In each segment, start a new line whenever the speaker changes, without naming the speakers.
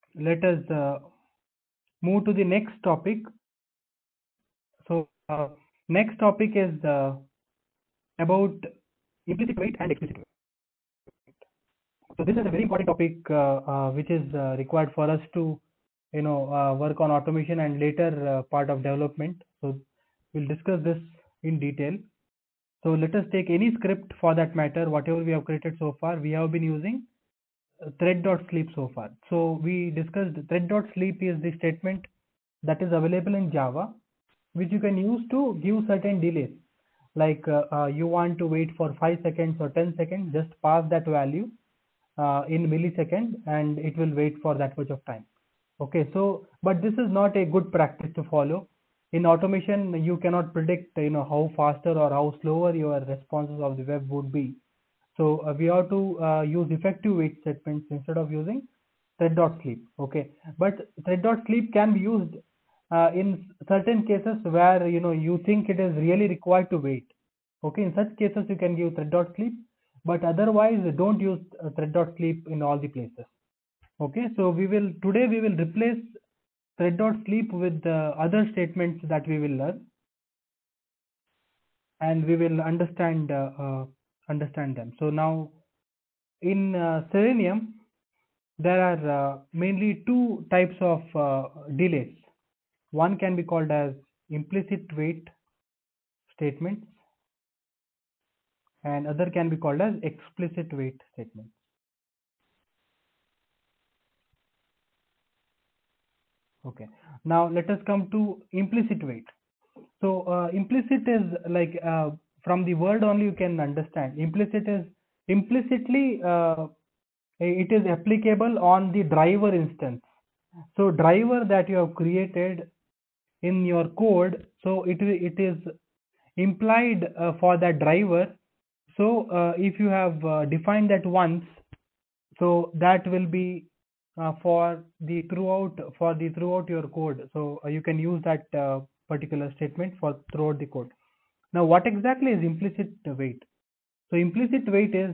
let us move to the next topic. So next topic is about implicit wait and explicit wait. So this is a very important topic which is required for us to work on automation and later part of development. So we'll discuss this in detail. So let us take any script for that matter, whatever we have created so far. We have been using thread.sleep so far. So we discussed thread.sleep is the statement that is available in Java, which you can use to give certain delays. Like you want to wait for 5 seconds or 10 seconds, just pass that value in millisecond and it will wait for that much of time. Okay, so but this is not a good practice to follow. In automation, you cannot predict how faster or how slower your responses of the web would be. So we have to use effective wait statements instead of using thread.sleep. Okay, but thread.sleep can be used in certain cases where you think it is really required to wait. Okay, in such cases you can give thread.sleep, but otherwise don't use thread.sleep in all the places. Okay, so today we will replace thread.sleep with other statements that we will learn, and we will understand them. So now in Selenium there are mainly two types of delays. One can be called as implicit wait statements and other can be called as explicit wait statements. Okay, now let us come to implicit wait. So implicit is like from the word only you can understand. Implicit is implicitly it is applicable on the driver instance. So driver that you have created in your code, so it is implied for that driver. So if you have defined that once, so that will be for the throughout your code. So you can use that particular statement for throughout the code. Now what exactly is implicit wait? So implicit wait is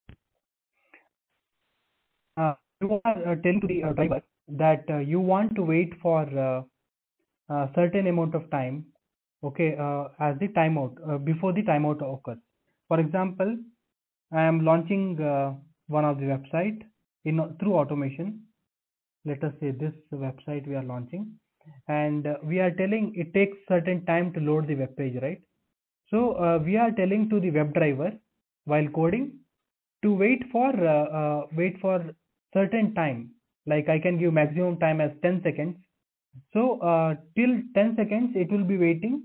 you are telling to the driver that you want to wait for a certain amount of time, okay, as the timeout before the timeout occurs. For example, I am launching one of the website through automation. Let us say this website we are launching, and we are telling it takes certain time to load the web page, right? So we are telling to the WebDriver while coding to wait for certain time. Like I can give maximum time as 10 seconds. So till 10 seconds it will be waiting,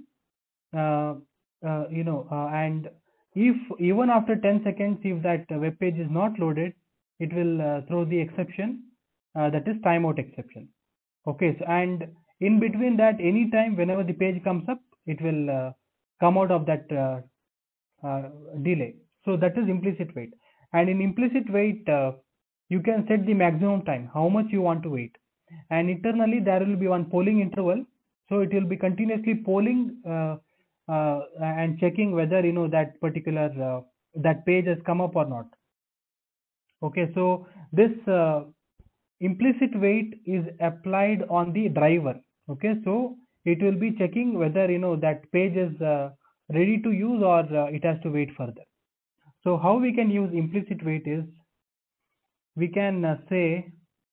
and if even after 10 seconds, if that web page is not loaded, it will throw the exception, that is timeout exception. Okay, so and in between that, anytime whenever the page comes up, it will come out of that delay. So that is implicit wait. And in implicit wait, you can set the maximum time, how much you want to wait. And internally there will be one polling interval. So it will be continuously polling and checking whether that particular that page has come up or not. Okay, so this implicit wait is applied on the driver. Okay, so it will be checking whether that page is ready to use or it has to wait further. So how we can use implicit wait is we can say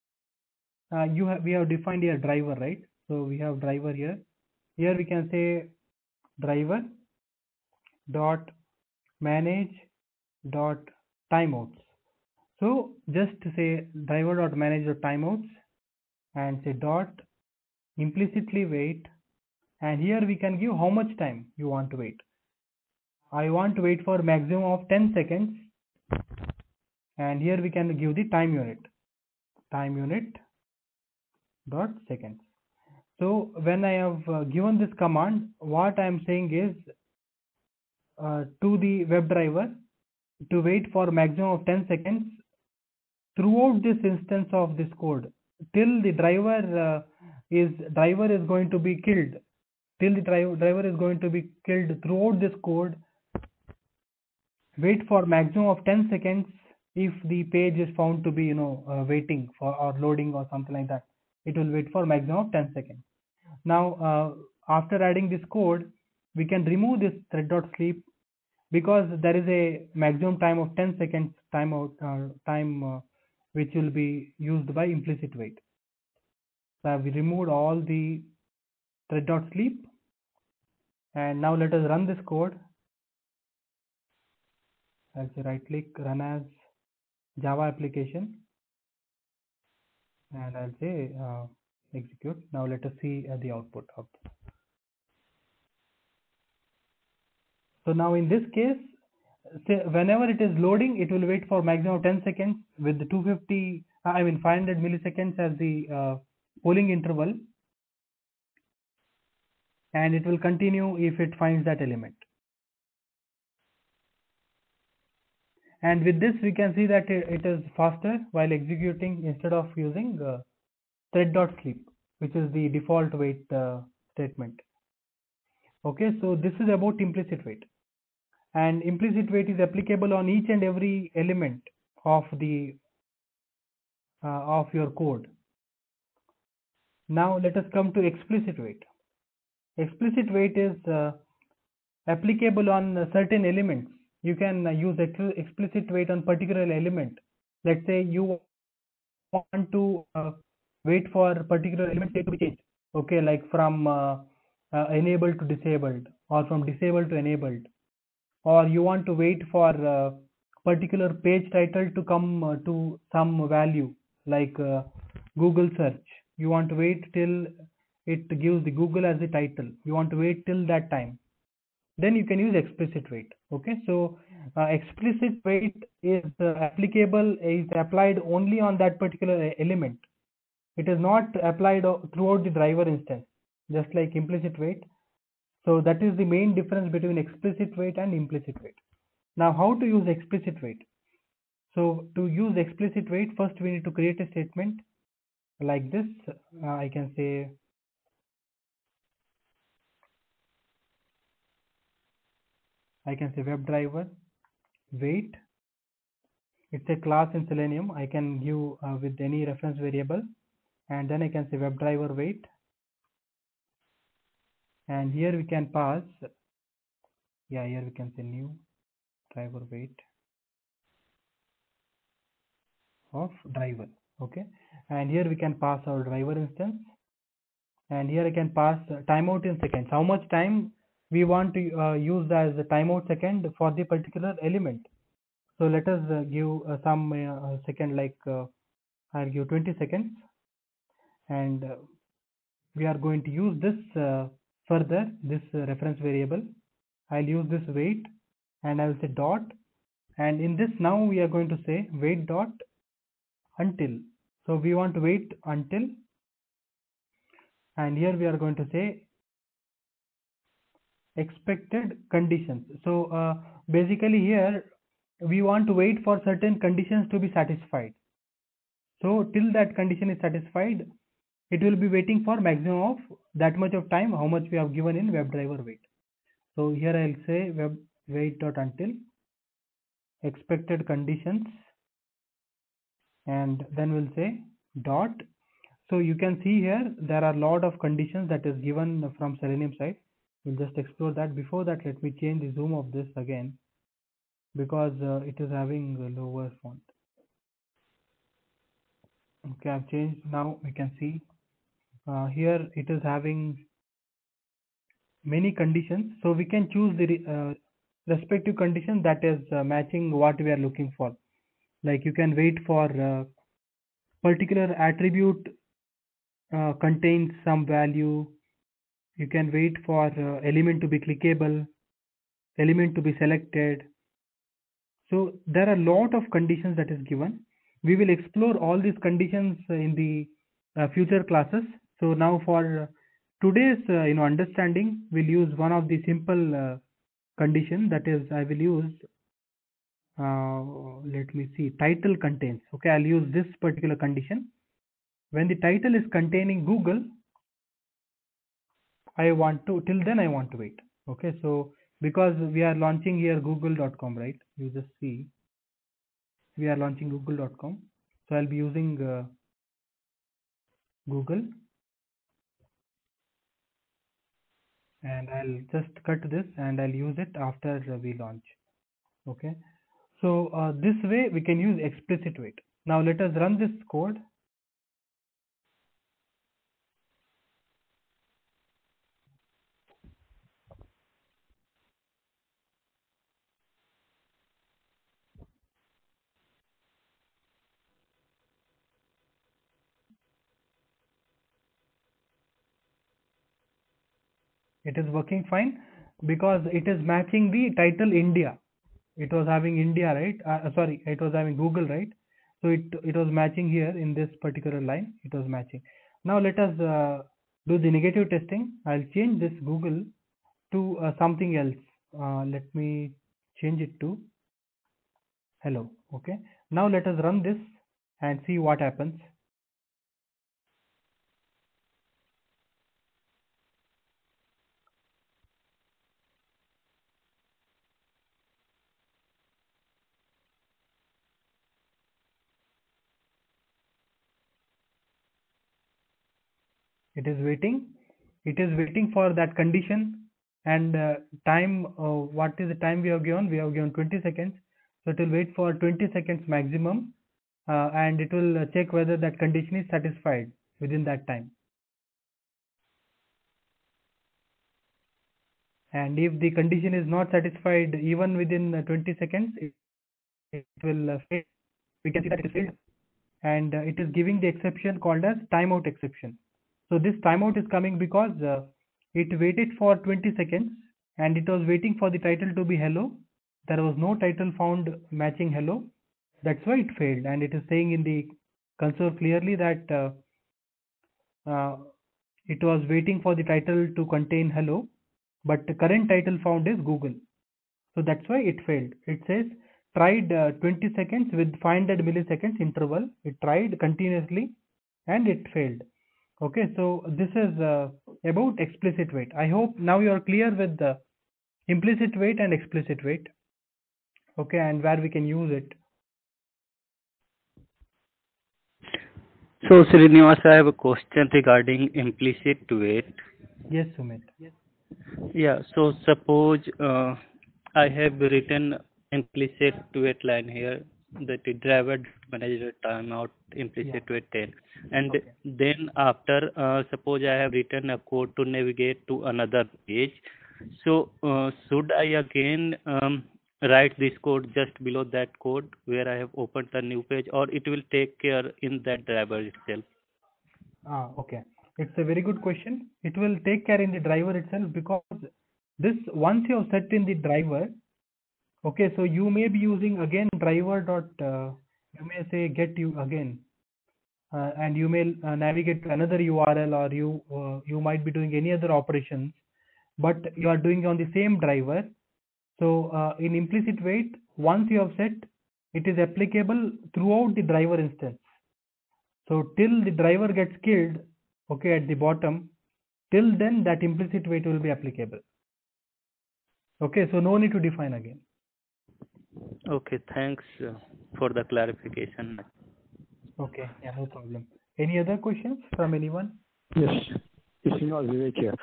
we have defined here driver, right? So we have driver here. Here we can say driver dot manage dot timeouts. So just say driver dot manage dot timeouts and say dot implicitly wait, and here we can give how much time you want to wait. I want to wait for maximum of 10 seconds, and here we can give the time unit dot seconds. So when I have given this command, what I am saying is to the WebDriver to wait for maximum of 10 seconds throughout this instance of this code till the driver is going to be killed, till the driver is going to be killed throughout this code. Wait for maximum of 10 seconds if the page is found to be waiting for or loading or something like that, it will wait for maximum of 10 seconds. Now after adding this code, we can remove this thread.sleep because there is a maximum time of 10 seconds time which will be used by implicit wait. So we removed all the thread.sleep, and now let us run this code. I'll say right click, run as Java application, and I'll say execute. Now let us see the output of this. So now in this case, say whenever it is loading, it will wait for maximum of 10 seconds with the 500 milliseconds as the polling interval, and it will continue if it finds that element. And with this we can see that it is faster while executing instead of using thread.sleep, which is the default wait statement. Okay, so this is about implicit wait, and implicit wait is applicable on each and every element of the of your code. Now let us come to explicit wait. Explicit wait is applicable on certain elements. You can use explicit wait on particular element. Let's say you want to wait for particular element state to be changed. Okay, like from enabled to disabled, or from disabled to enabled, or you want to wait for particular page title to come to some value, like Google search. You want to wait till it gives the Google as the title. You want to wait till that time. Then you can use explicit wait. Okay, so explicit wait is applied only on that particular element. It is not applied throughout the driver instance, just like implicit wait. So that is the main difference between explicit wait and implicit wait. Now how to use explicit wait? So to use explicit wait, first we need to create a statement like this. I can say WebDriver wait. It's a class in Selenium. I can give with any reference variable, and then I can say WebDriver wait, and here we can pass, here we can say new driver wait of driver. Okay, and here we can pass our driver instance, and here I can pass timeout in seconds. How much time we want to use as the timeout second for the particular element. So let us give some second, like I'll give 20 seconds, and we are going to use this further, this reference variable. I'll use this wait, and I will say dot, and in this now we are going to say wait dot until. So we want to wait until, and here we are going to say expected conditions. So basically here we want to wait for certain conditions to be satisfied. So till that condition is satisfied, it will be waiting for maximum of that much of time, how much we have given in WebDriver wait. So here I'll say wait dot until expected conditions, and then we'll say dot. So you can see here there are a lot of conditions that is given from Selenium side. We'll just explore that. Before that, let me change the zoom of this again, because it is having a lower font. Okay, I've changed. Now we can see here it is having many conditions, so we can choose the respective condition that is matching what we are looking for. Like you can wait for particular attribute contains some value. You can wait for element to be clickable, element to be selected. So there are a lot of conditions that is given. We will explore all these conditions in the future classes. So now for today's understanding, we'll use one of the simple condition, that is I will use let me see, title contains. Okay, I'll use this particular condition. When the title is containing Google, till then I want to wait. Okay, so because we are launching here google.com, right? You just see we are launching google.com. So I'll be using Google, and I'll just cut this and I'll use it after we launch. Okay. So this way we can use explicit wait. Now let us run this code. It is working fine because it is matching the title India. It was having India, right? Sorry, it was having Google, right? So it was matching here in this particular line. It was matching. Now let us do the negative testing. I'll change this Google to something else. Let me change it to hello. Okay. Now let us run this and see what happens. It is waiting. It is waiting for that condition and time. What is the time we have given? We have given 20 seconds. So it will wait for 20 seconds maximum, and it will check whether that condition is satisfied within that time. And if the condition is not satisfied even within 20 seconds, it will fail. We can see that it is failed, and it is giving the exception called as timeout exception. So this timeout is coming because it waited for 20 seconds and it was waiting for the title to be hello. There was no title found matching hello. That's why it failed, and it is saying in the console clearly that it was waiting for the title to contain hello, but the current title found is Google. So that's why it failed. It says tried 20 seconds with 500 milliseconds interval. It tried continuously and it failed. Okay, so this is about explicit wait. I hope now you are clear with the implicit wait and explicit wait. Okay, and where we can use it.
So, Srinivas, I have a question regarding implicit wait.
Yes, Sumit.
Yeah, so suppose I have written implicit wait line here that the driver manager timeout implicit wait 10, and
Okay.
then after suppose I have written a code to navigate to another page. So should I again write this code just below that code where I have opened the new page, or it will take care in that driver itself?
Okay. It's a very good question. It will take care in the driver itself because this once you have set in the driver, okay, so you may be using again driver dot you may say get you again, and you may navigate to another URL, or you might be doing any other operations, but you are doing on the same driver. So in implicit wait, once you have set, it is applicable throughout the driver instance. So till the driver gets killed, okay, at the bottom, till then that implicit wait will be applicable. Okay, so no need to define again.
Okay, thanks for the clarification.
Okay, yeah, no problem. Any other questions from anyone?
Yes, this is Vivek here.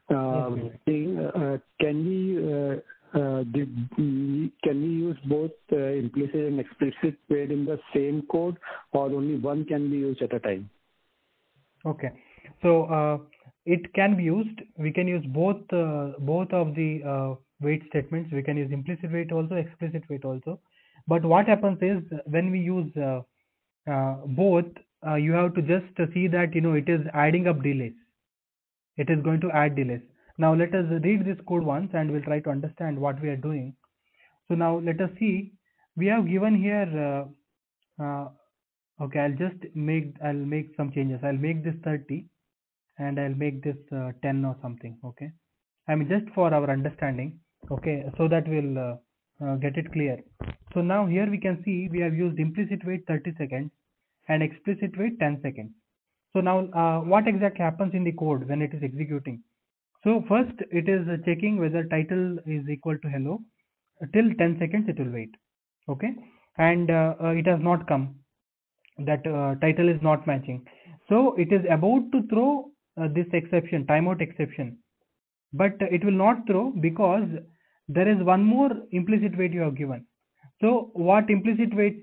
Can we use both implicit and explicit wait in the same code, or only one can be used at a time?
Okay, so it can be used. We can use both of the wait statements. We can use implicit wait also, explicit wait also. But what happens is when we use both, you have to just see that it is adding up delays. It is going to add delays. Now let us read this code once and we'll try to understand what we are doing. So now let us see. We have given here. Okay, I'll make some changes. I'll make this 30 and I'll make this 10 or something. Okay, I mean just for our understanding. Okay, so that we'll get it clear. So now here we can see we have used implicit wait 30 seconds and explicit wait 10 seconds. So now what exactly happens in the code when it is executing? So first it is checking whether title is equal to hello. Till 10 seconds it will wait. Okay, and it has not come. That title is not matching. So it is about to throw this exception, timeout exception, but it will not throw because there is one more implicit weight you have given. So what implicit weight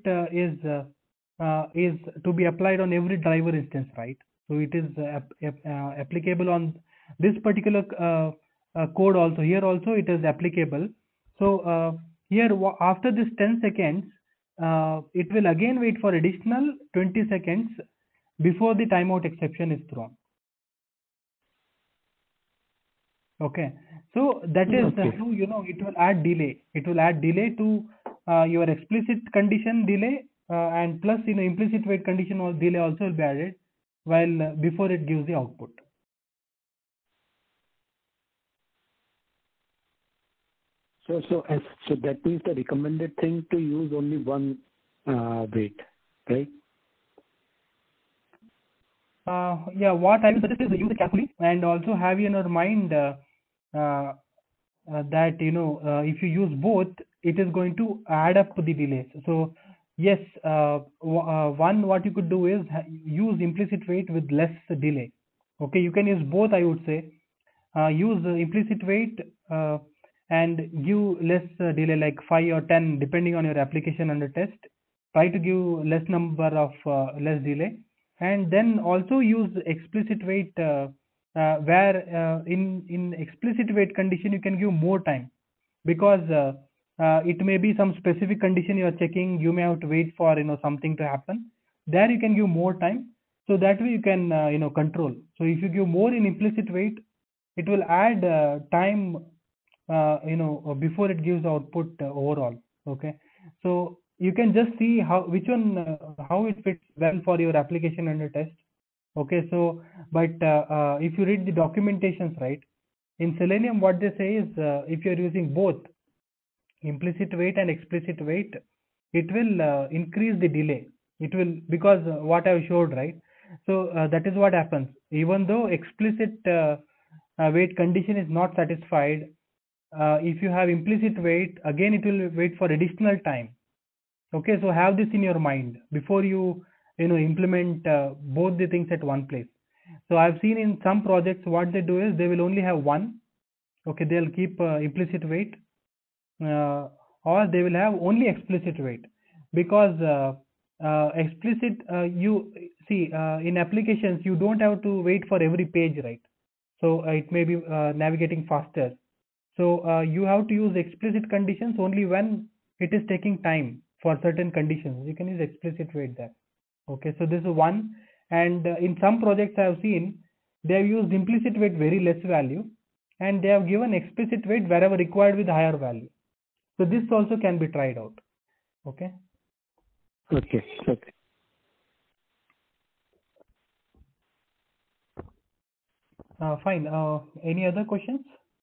is to be applied on every driver instance, right? So it is applicable on this particular code also. Here also it is applicable. So here after this 10 seconds, it will again wait for additional 20 seconds before the timeout exception is thrown. Okay, so that is how it will add delay. It will add delay to your explicit condition delay, and plus implicit wait condition or delay also will be added while before it gives the output.
So that means the recommended thing to use only one wait, right?
Yeah, what I will suggest is use it carefully and also have in your mind that if you use both, it is going to add up the delays. So yes, what you could do is use implicit wait with less delay. Okay, you can use both, I would say. Use implicit wait and give less delay, like 5 or 10 depending on your application under test. Try to give less number of less delay, and then also use explicit wait where in explicit wait condition you can give more time, because it may be some specific condition you are checking, you may have to wait for something to happen. There you can give more time, so that way you can control. So if you give more in implicit wait, it will add time before it gives output overall. Okay, so you can just see how it fits well for your application under test. Okay, so but if you read the documentations, right, in Selenium what they say is if you're using both implicit wait and explicit wait, it will increase the delay. It will, because what I've showed, right? So that is what happens. Even though explicit wait condition is not satisfied, if you have implicit wait, again it will wait for additional time. Okay, so have this in your mind before you implement both the things at one place. So I've seen in some projects what they do is they will only have one. Okay, they'll keep implicit wait, or they will have only explicit wait, because explicit you see in applications you don't have to wait for every page, right? So it may be navigating faster. So you have to use explicit conditions only when it is taking time for certain conditions. You can use explicit wait there. Okay, so this is one. And in some projects I have seen, they have used implicit wait very less value, and they have given explicit wait wherever required with higher value. So this also can be tried out. Okay.
Okay.
Fine. Any other questions?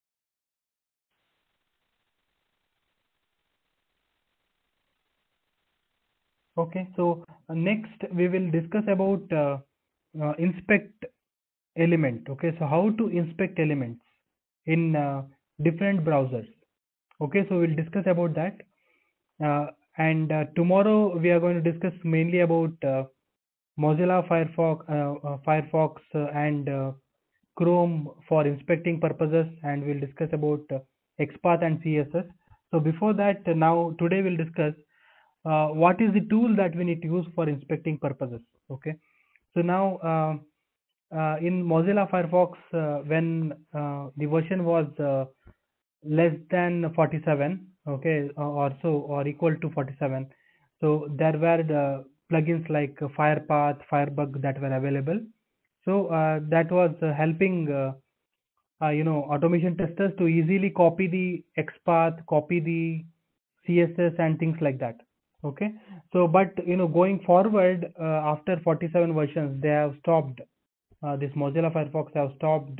Okay, so next we will discuss about inspect element. Okay, so how to inspect elements in different browsers. Okay, so we'll discuss about that, and tomorrow we are going to discuss mainly about Mozilla Firefox and Chrome for inspecting purposes, and we'll discuss about Xpath and CSS. So before that, now today we'll discuss what is the tool that we need to use for inspecting purposes. Okay, so now in Mozilla Firefox, when the version was less than 47, okay, or so, or equal to 47, so there were the plugins like Firepath, Firebug that were available. So that was helping automation testers to easily copy the XPath, copy the CSS and things like that. Okay, so but going forward after 47 versions, they have stopped this Mozilla Firefox have stopped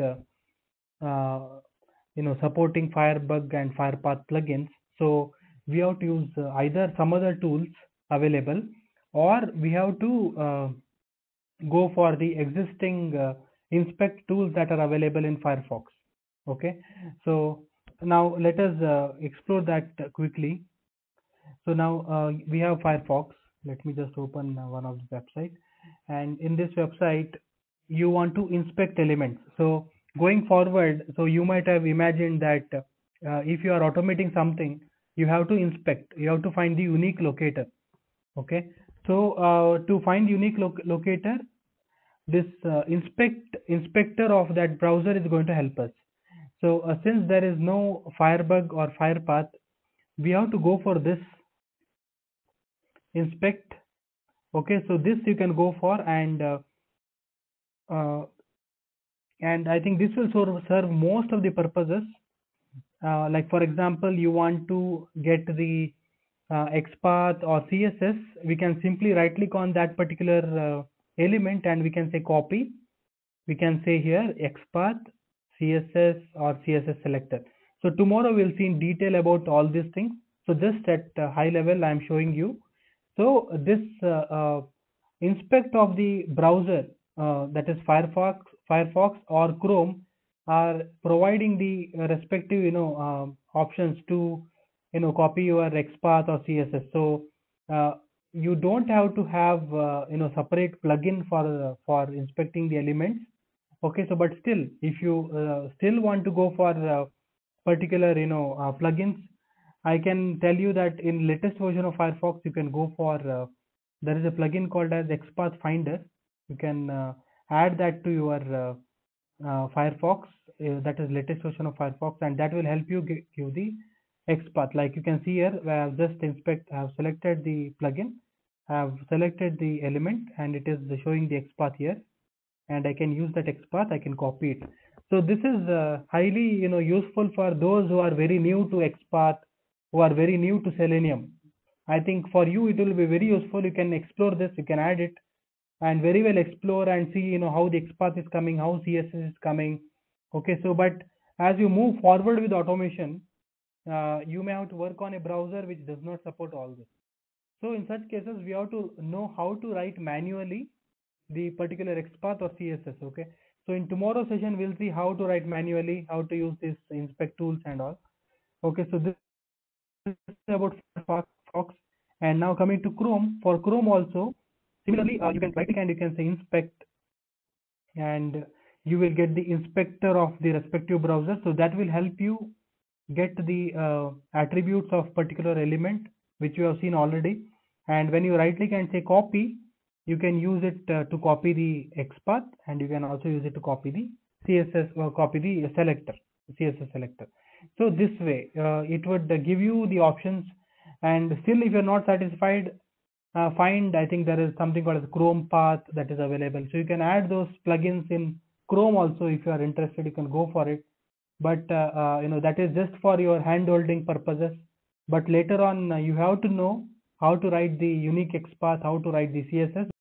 supporting Firebug and Firepath plugins. So we have to use either some other tools available, or we have to go for the existing inspect tools that are available in Firefox. Okay, so now let us explore that quickly. So now we have Firefox. Let me just open one of the website, and in this website you want to inspect elements. So going forward, so you might have imagined that if you are automating something, you have to inspect, you have to find the unique locator. Okay, so to find unique locator, this inspector of that browser is going to help us. So since there is no Firebug or Firepath, we have to go for this inspect. Okay, so this you can go for, uh, and I think this will serve most of the purposes. Like for example, you want to get the Xpath or CSS, we can simply right click on that particular element and we can say copy. We can say here Xpath, CSS or CSS selector. So tomorrow we'll see in detail about all these things. So just at high level, I'm showing you. So this inspect of the browser, that is Firefox or Chrome, are providing the respective options to copy your XPath or CSS. So you don't have to have separate plugin for inspecting the elements. Okay, so but still, if you still want to go for particular plugins, I can tell you that in latest version of Firefox you can go for there is a plugin called as Xpath Finder. You can add that to your Firefox, that is latest version of Firefox, and that will help you give the Xpath. Like you can see here, where I have just I have selected the plugin, I have selected the element, and it is showing the Xpath here, and I can use that Xpath, I can copy it. So this is highly useful for those who are very new to Xpath, who are very new to Selenium. I think for you it will be very useful. You can explore this, you can add it, and very well explore and see how the Xpath is coming, how CSS is coming. Okay, so but as you move forward with automation, you may have to work on a browser which does not support all this. So in such cases, we have to know how to write manually the particular Xpath or CSS. Okay, so in tomorrow's session we'll see how to write manually, how to use this inspect tools and all. Okay, so this is about Firefox. And now coming to Chrome. For Chrome also, similarly, you can right click and you can say inspect, and you will get the inspector of the respective browser. So that will help you get the attributes of particular element which you have seen already. And when you right click and say copy, you can use it to copy the XPath, and you can also use it to copy the CSS or copy the selector, CSS selector. So this way it would give you the options. And still if you're not satisfied, find, I think there is something called as Chrome path that is available, so you can add those plugins in Chrome also. If you are interested, you can go for it, but that is just for your hand holding purposes. But later on you have to know how to write the unique XPath, how to write the CSS.